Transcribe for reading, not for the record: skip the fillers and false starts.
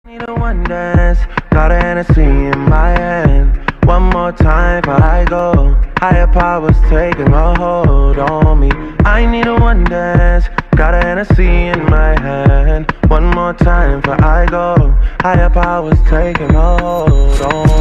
Need a one dance, got a Hennessy in my hand. One more time before I go. Higher powers taking a hold on me. I need a one dance, got a Hennessy in my hand. One more time before I go. Higher powers taking a hold on me.